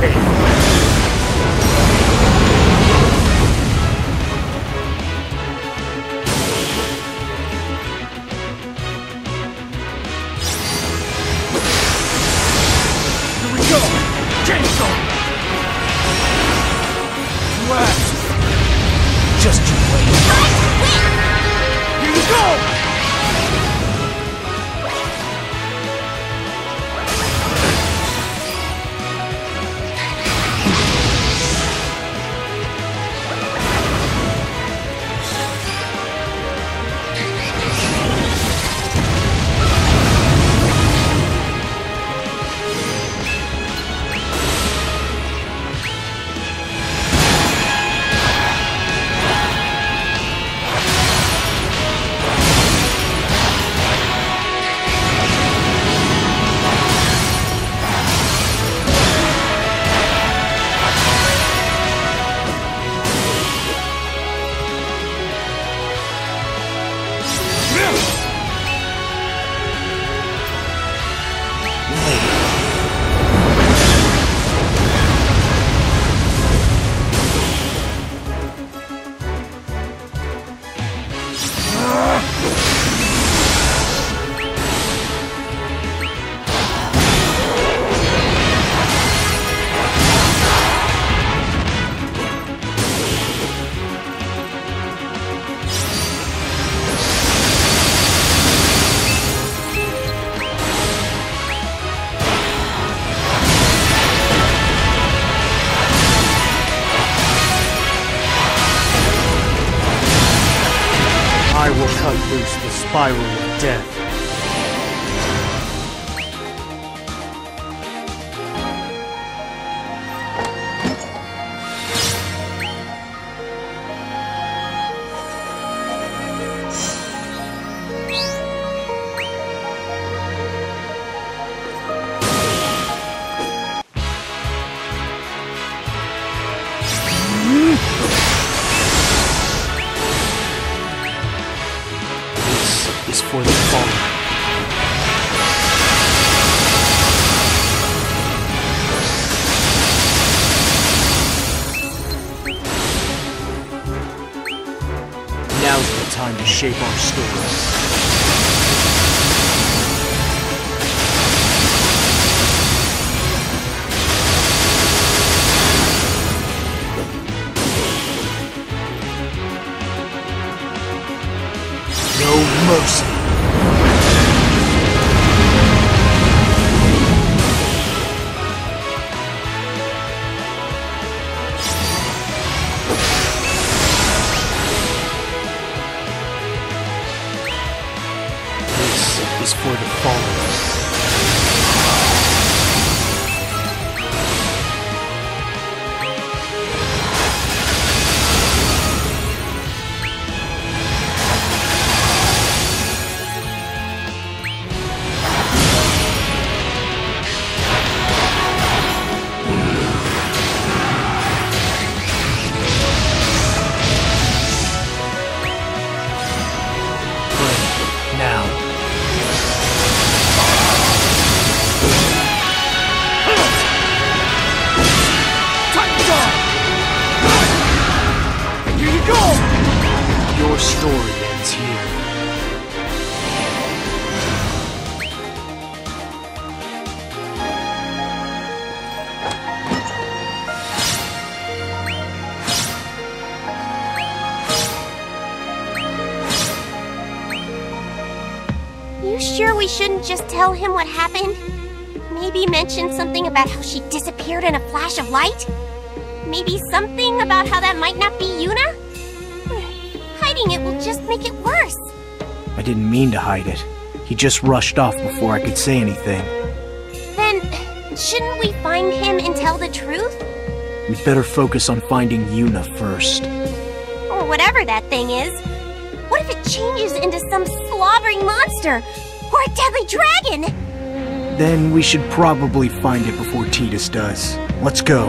Just you wait. Here you go! I will cut loose the spiral of death. Is for the fallen. Now's the time to shape our story. No mercy. This is for the fallen. Now. Time's up! Here you go! Your story ends here. You sure we shouldn't just tell him what happened? Maybe mention something about how she disappeared in a flash of light? Maybe something about how that might not be Yuna? Hiding it will just make it worse. I didn't mean to hide it. He just rushed off before I could say anything. Then, shouldn't we find him and tell the truth? We'd better focus on finding Yuna first. Or whatever that thing is. What if it changes into some slobbering monster? Or a deadly dragon? Then we should probably find it before Tidus does. Let's go.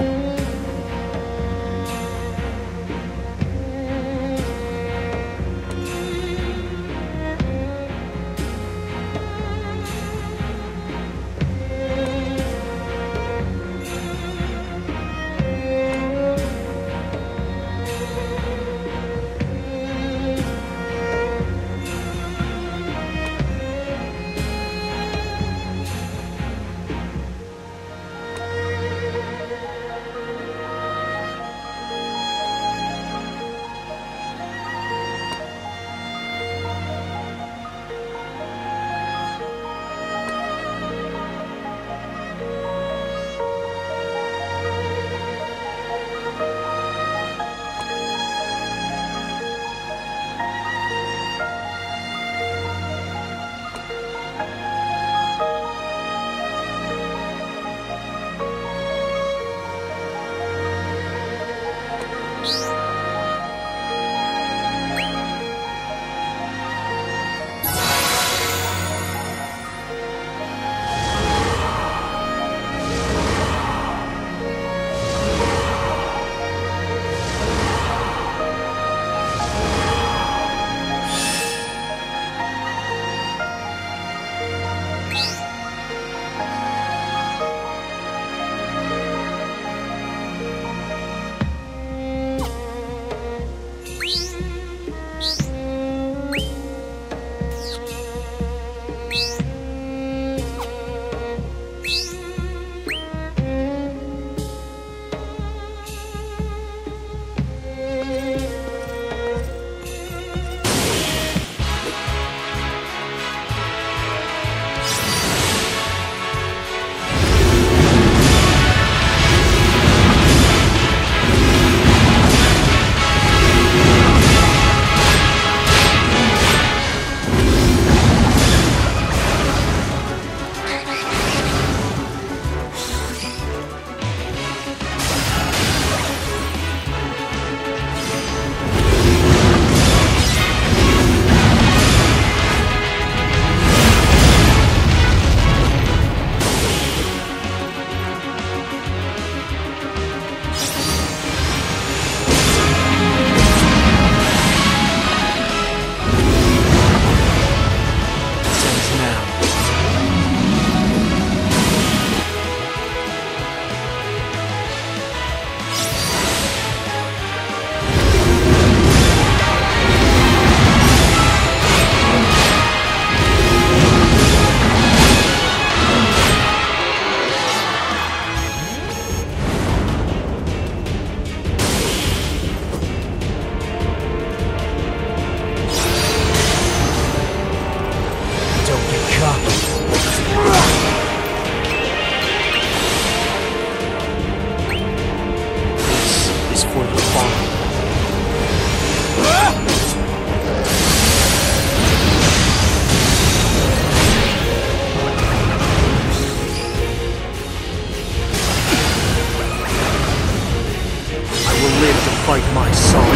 fight my son.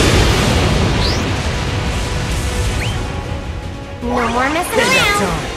No more messing around.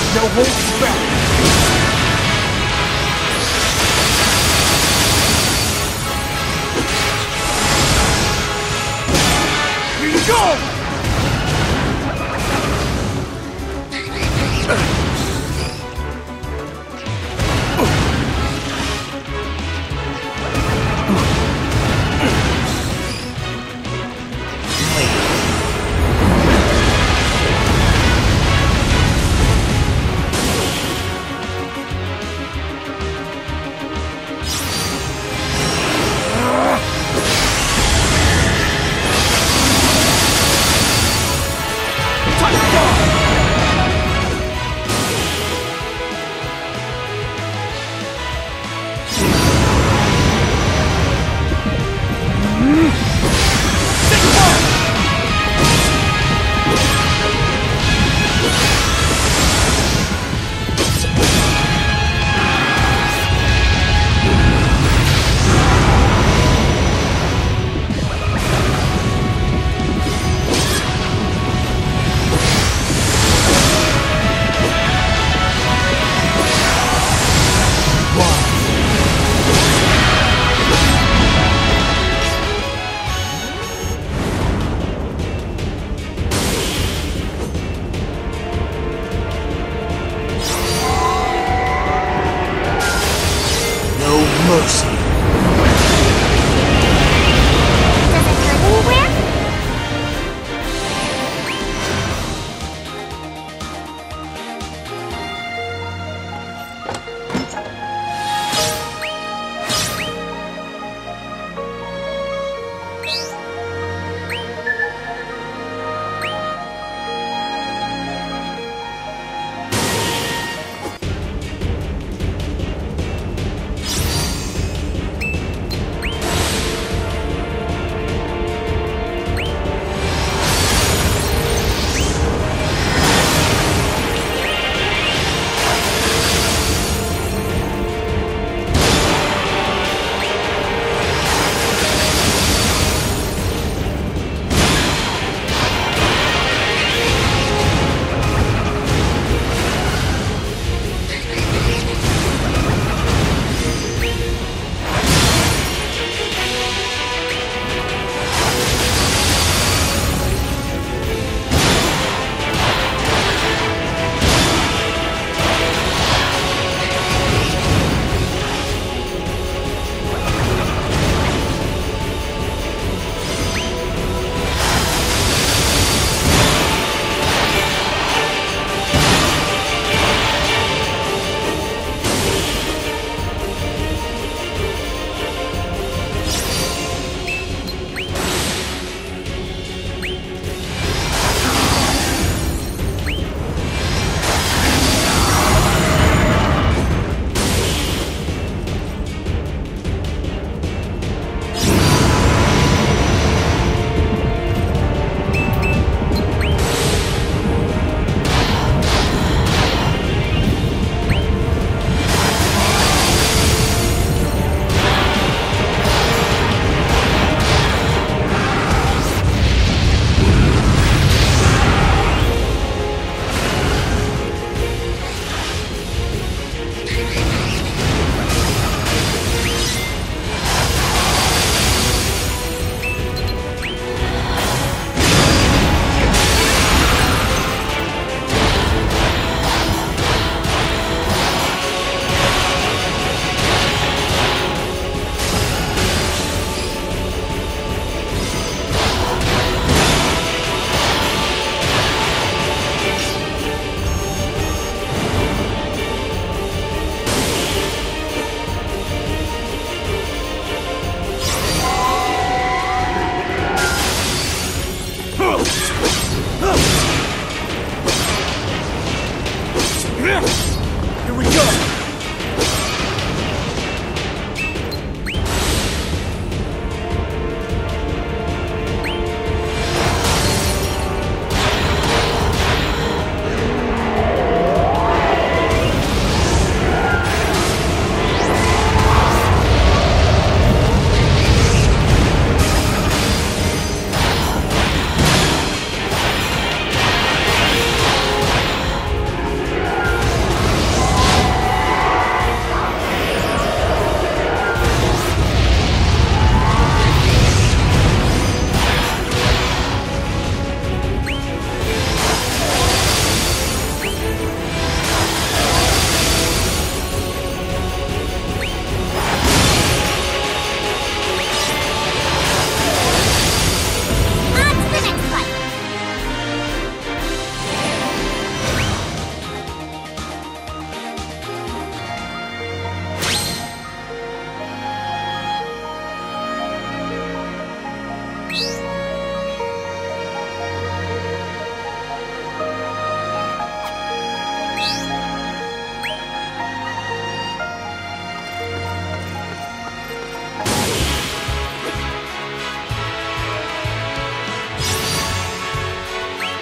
No holding back. Here you go!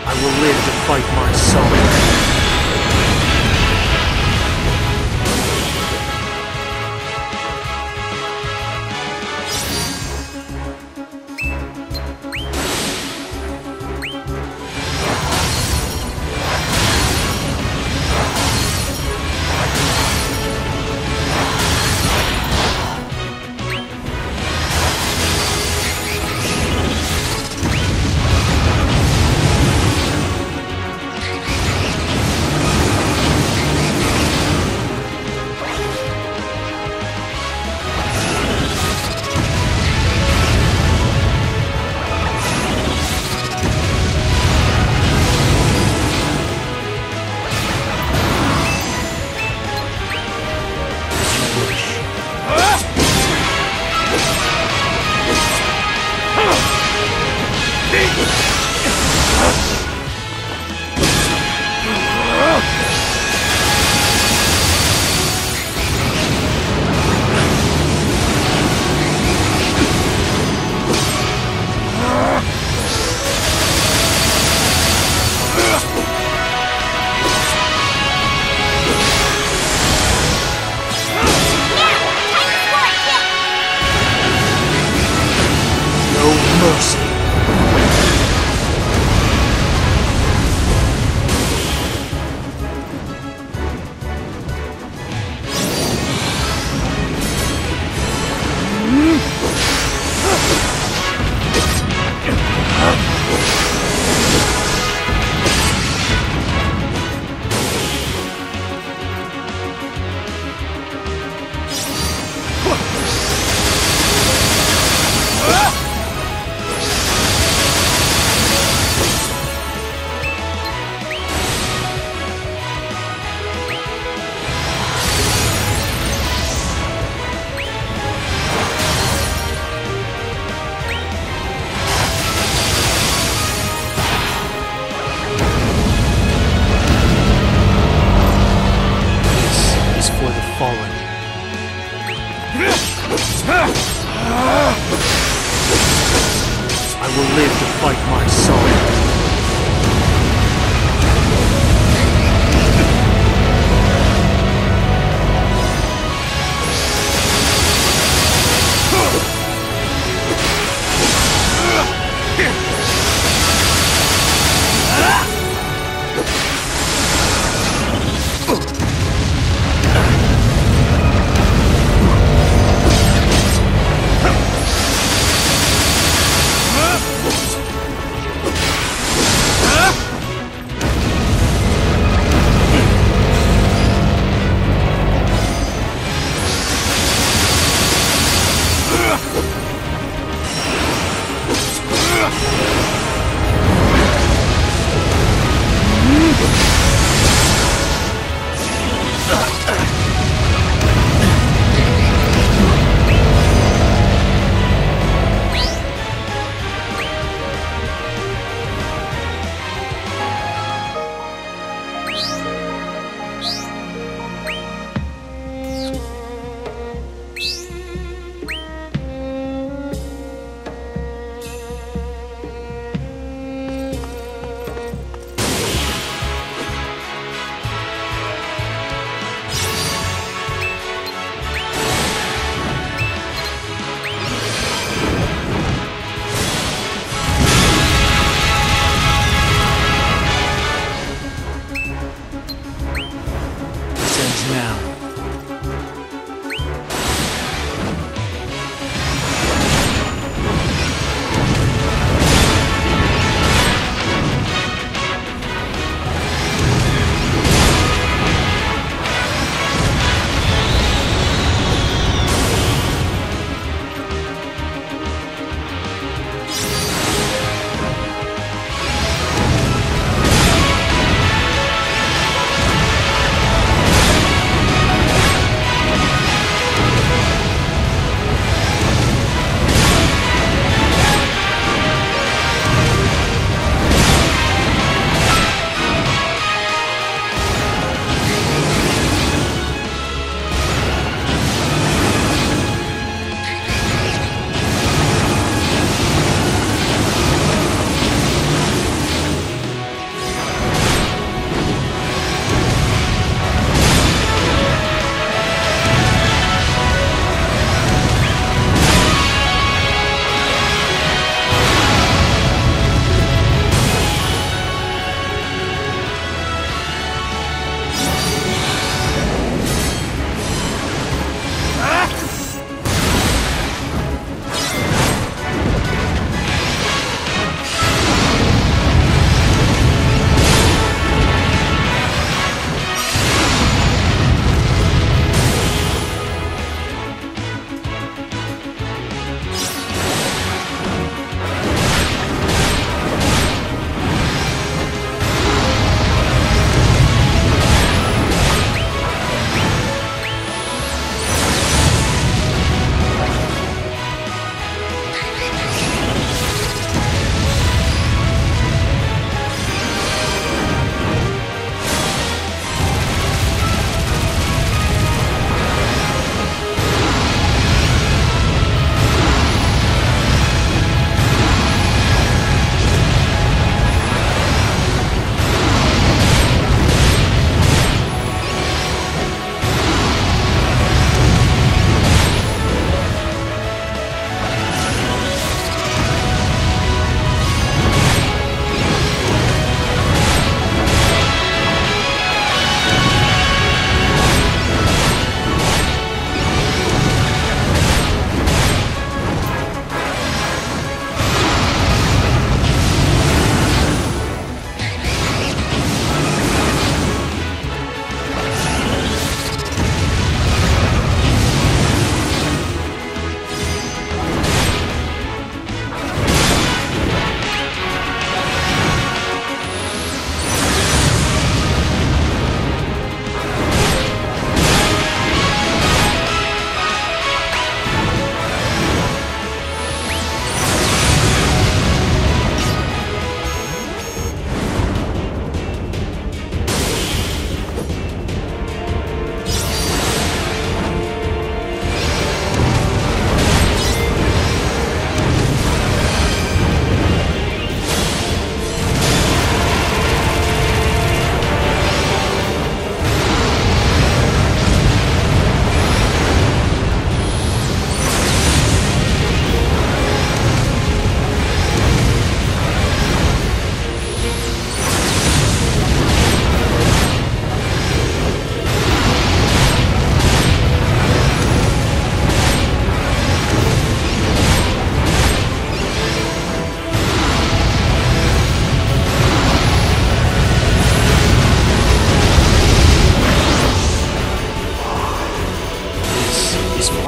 I will live to fight my son.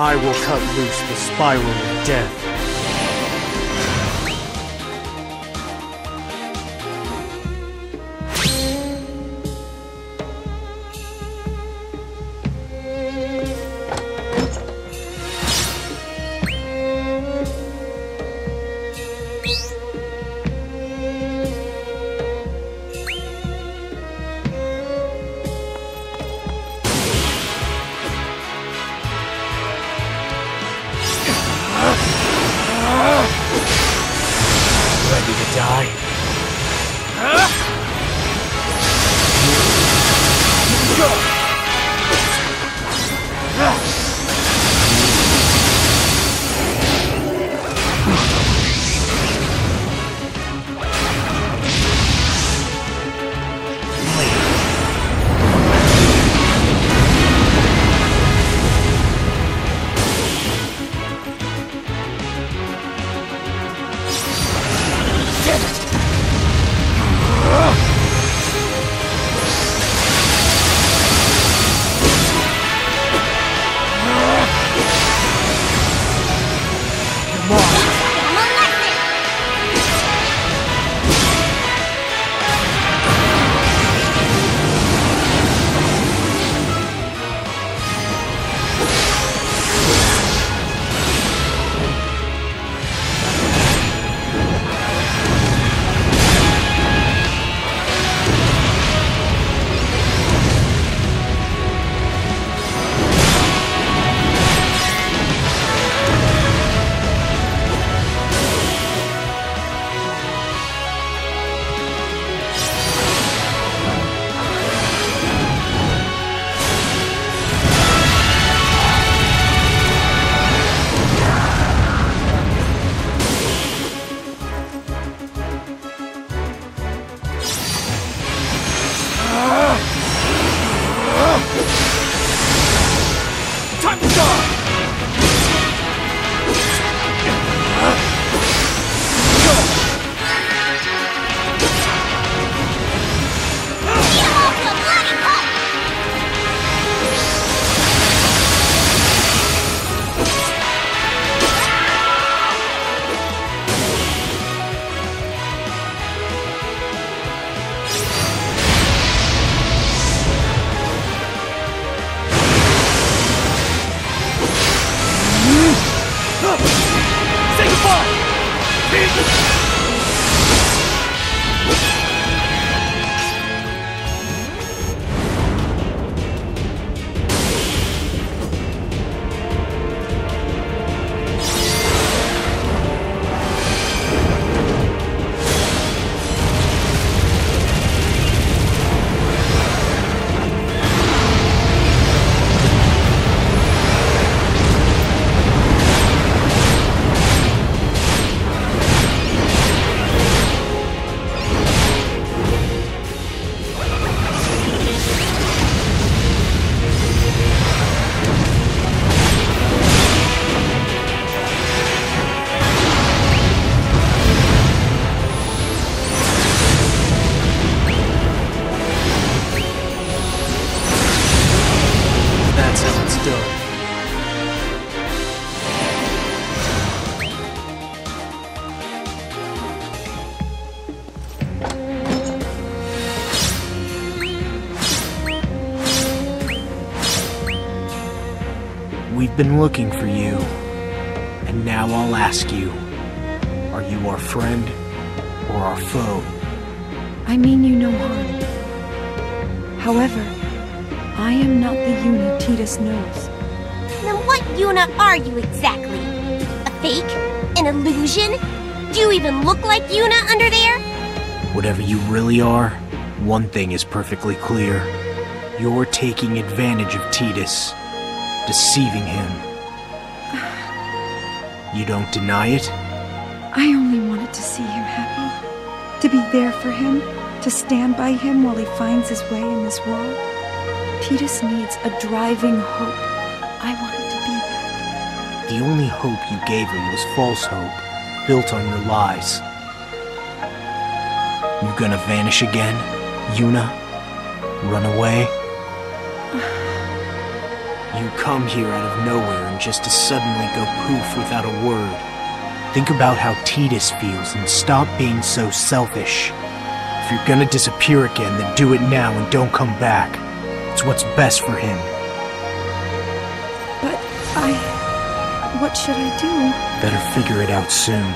I will cut loose the spiral of death. Ready to die? Time to die! Say goodbye! That's how it's done. We've been looking for you, and now I'll ask you, are you our friend or our foe? I mean you no harm. However, I am not the Yuna Tidus knows. Then what Yuna are you exactly? A fake? An illusion? Do you even look like Yuna under there? Whatever you really are, one thing is perfectly clear. You're taking advantage of Tidus, deceiving him. You don't deny it? I only wanted to see him happy. To be there for him. To stand by him while he finds his way in this world. Tidus needs a driving hope. I wanted to be that. The only hope you gave him was false hope, built on your lies. You gonna vanish again, Yuna? Run away? You come here out of nowhere and just to suddenly go poof without a word. Think about how Tidus feels and stop being so selfish. If you're gonna disappear again, then do it now and don't come back. It's what's best for him. But what should I do? Better figure it out soon.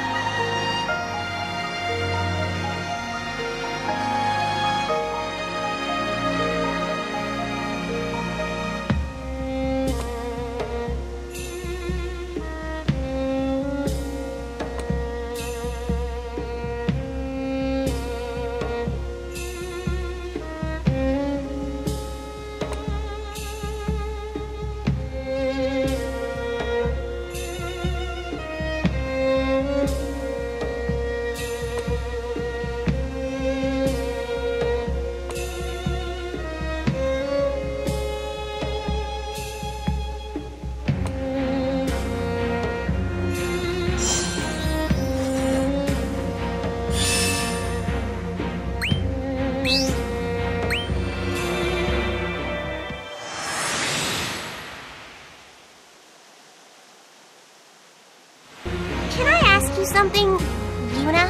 Can I ask you something, Yuna?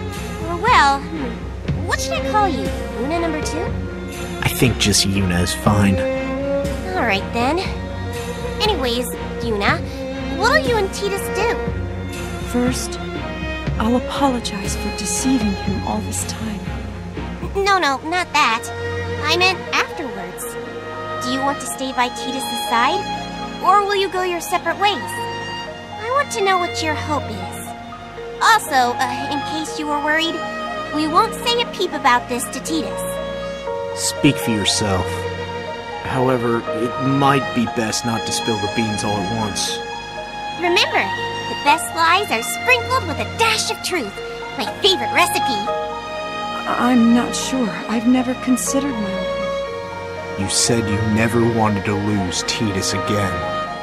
Well, what should I call you? Yuna number 2? I think just Yuna is fine. Alright then. Anyways, Yuna, what'll you and Tidus do? First, I'll apologize for deceiving him all this time. No, not that. I meant afterwards. Do you want to stay by Tidus' side? Or will you go your separate ways? I want to know what your hope is. Also, in case you were worried, we won't say a peep about this to Tidus. Speak for yourself. However, it might be best not to spill the beans all at once. Remember, the best lies are sprinkled with a dash of truth. My favorite recipe. I'm not sure. I've never considered my own. You said you never wanted to lose Tidus again.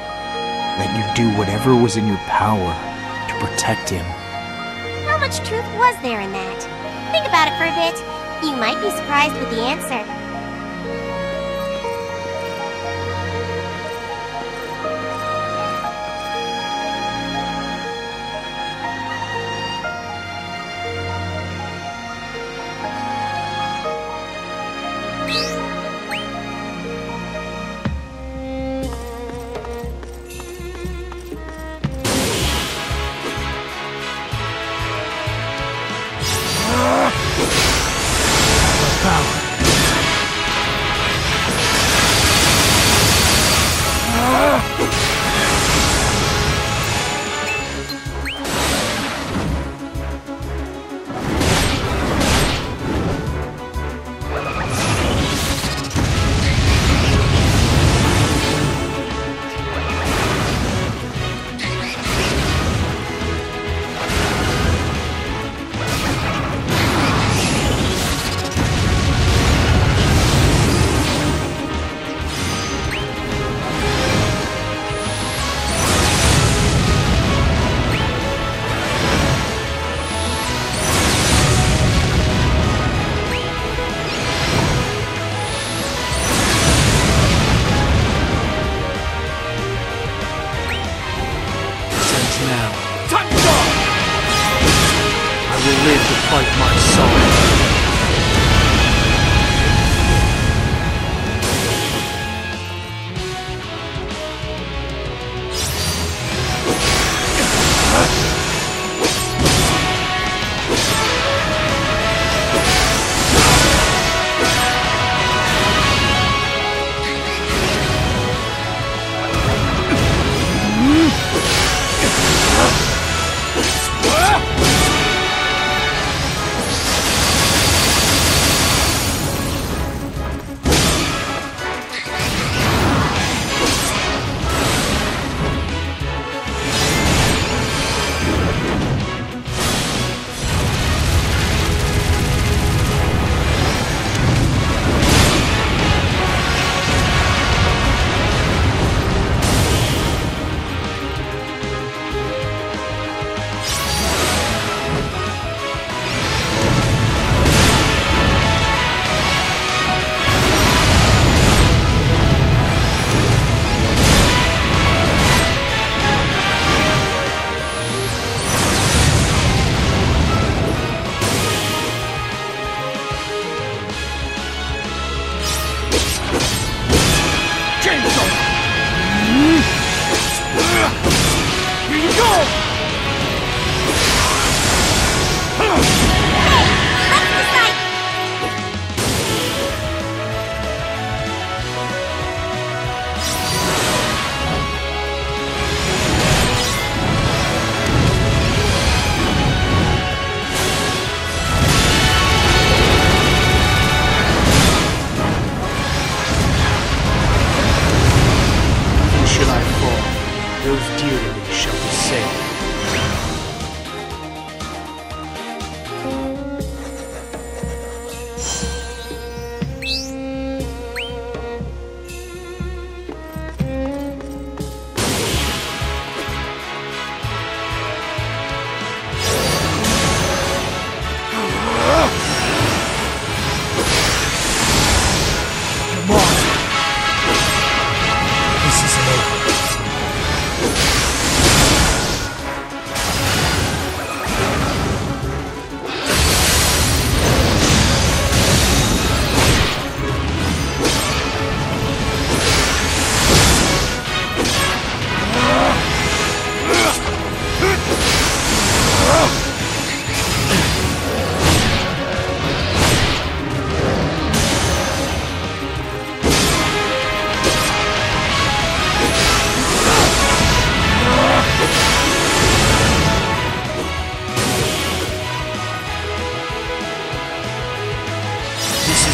That you'd do whatever was in your power to protect him. How much truth was there in that? Think about it for a bit. You might be surprised with the answer. Power.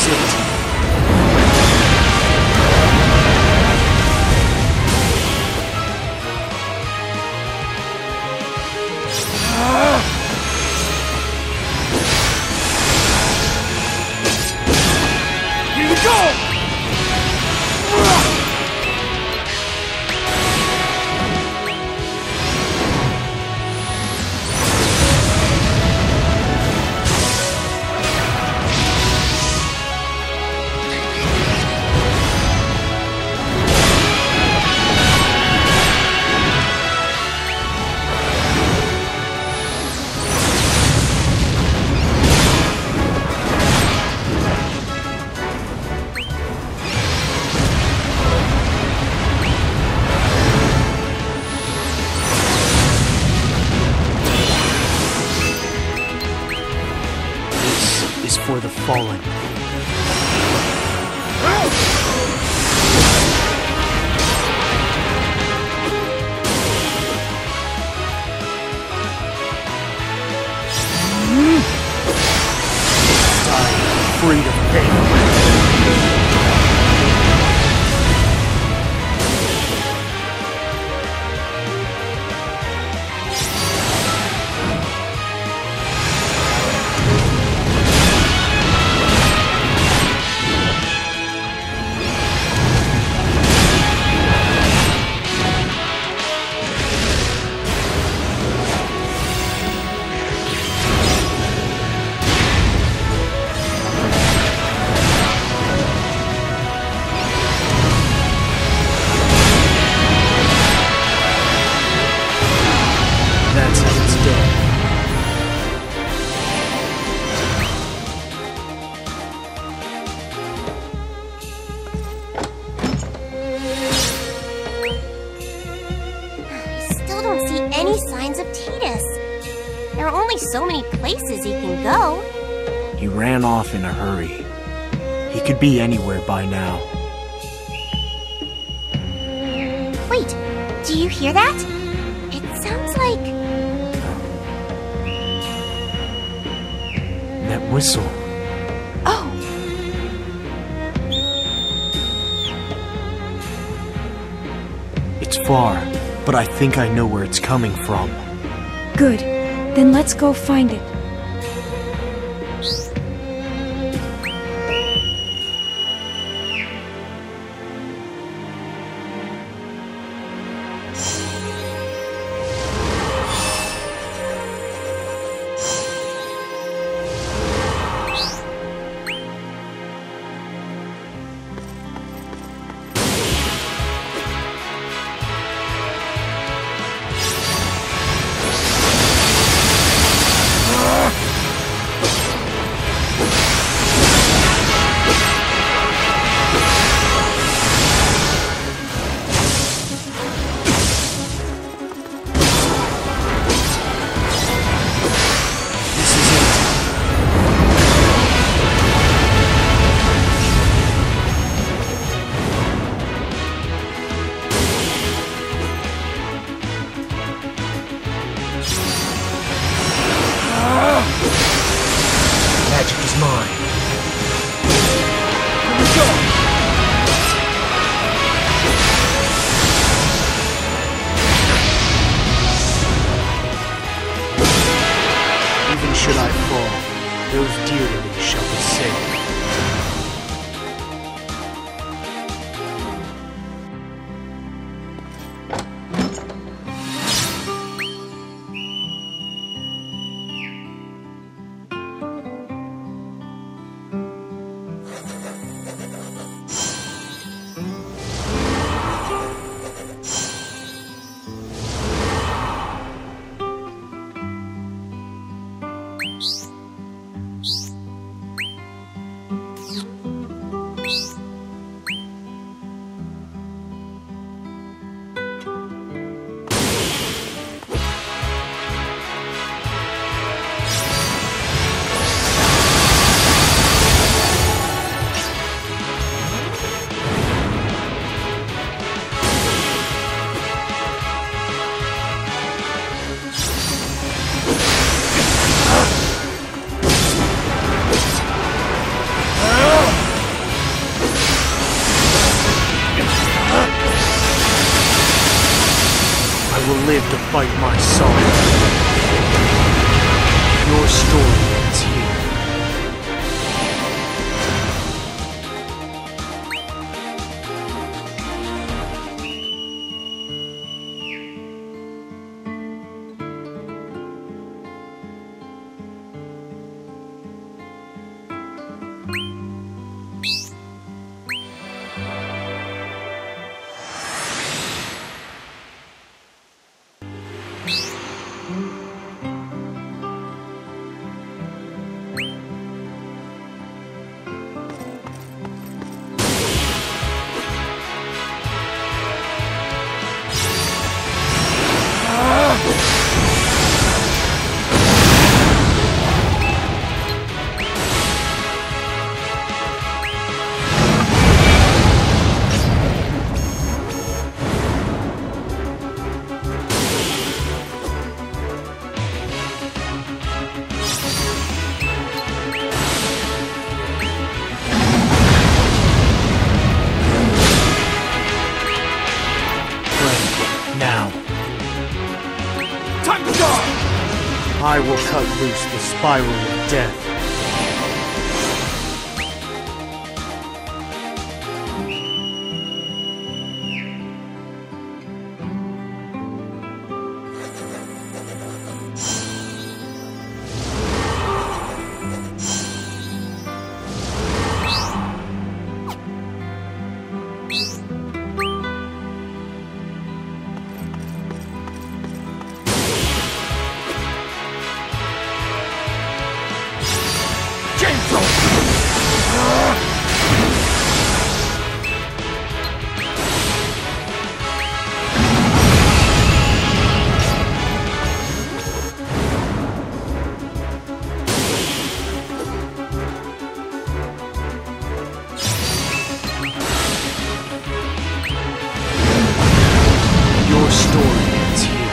is it. Here you go! For the fallen. Die, freed of pain. That's how it's done. I still don't see any signs of Tidus. There are only so many places he can go. He ran off in a hurry. He could be anywhere by now. Wait, do you hear that? It sounds like... That whistle. Oh! It's far, but I think I know where it's coming from. Good. Then let's go find it. to fight my sorrow. Your story ends here. I will cut loose the spiral of death. Your story ends here.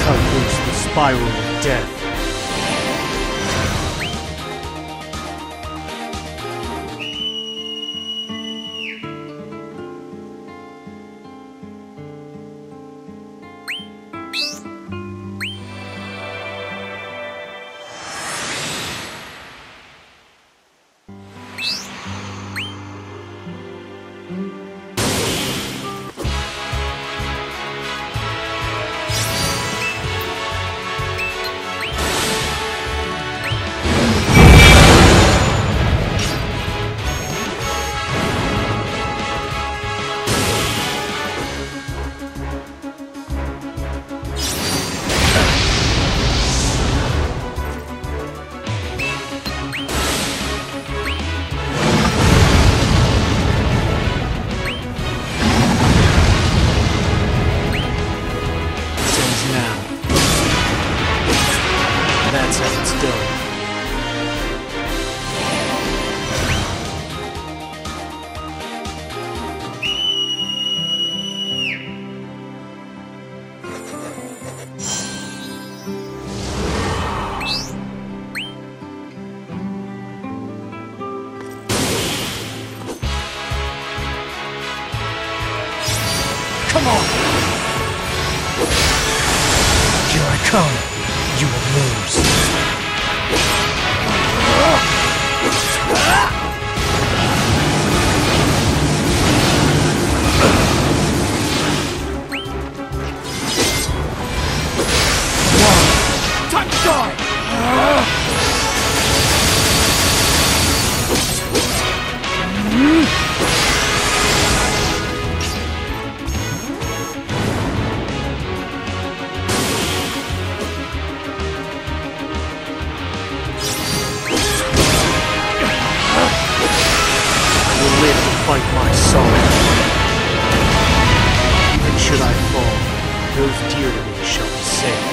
cut loose the spiral of death. That's how it's done. Come on! Here I come. You will lose. Time to die! Fight my soul. Even should I fall, those dear to me shall be safe.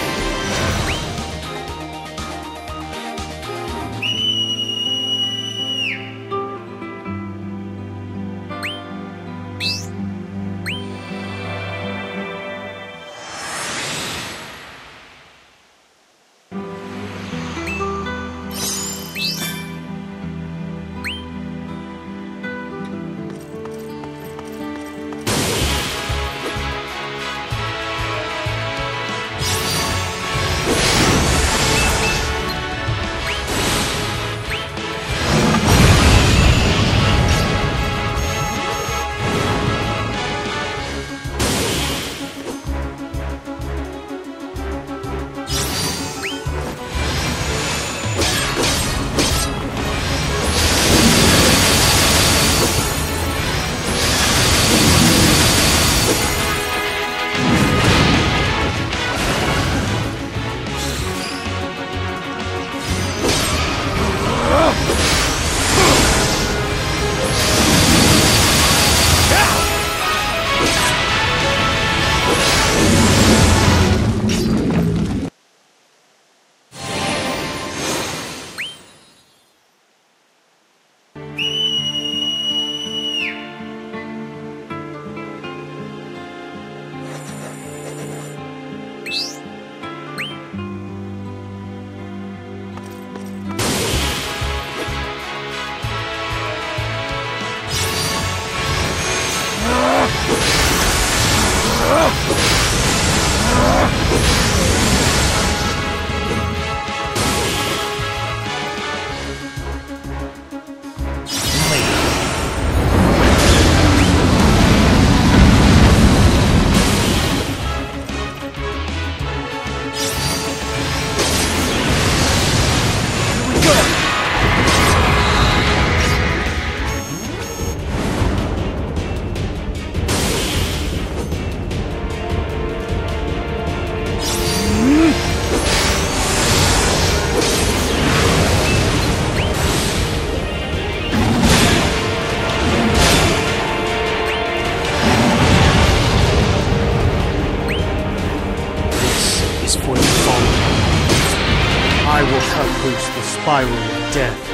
I will cut loose the spiral of death.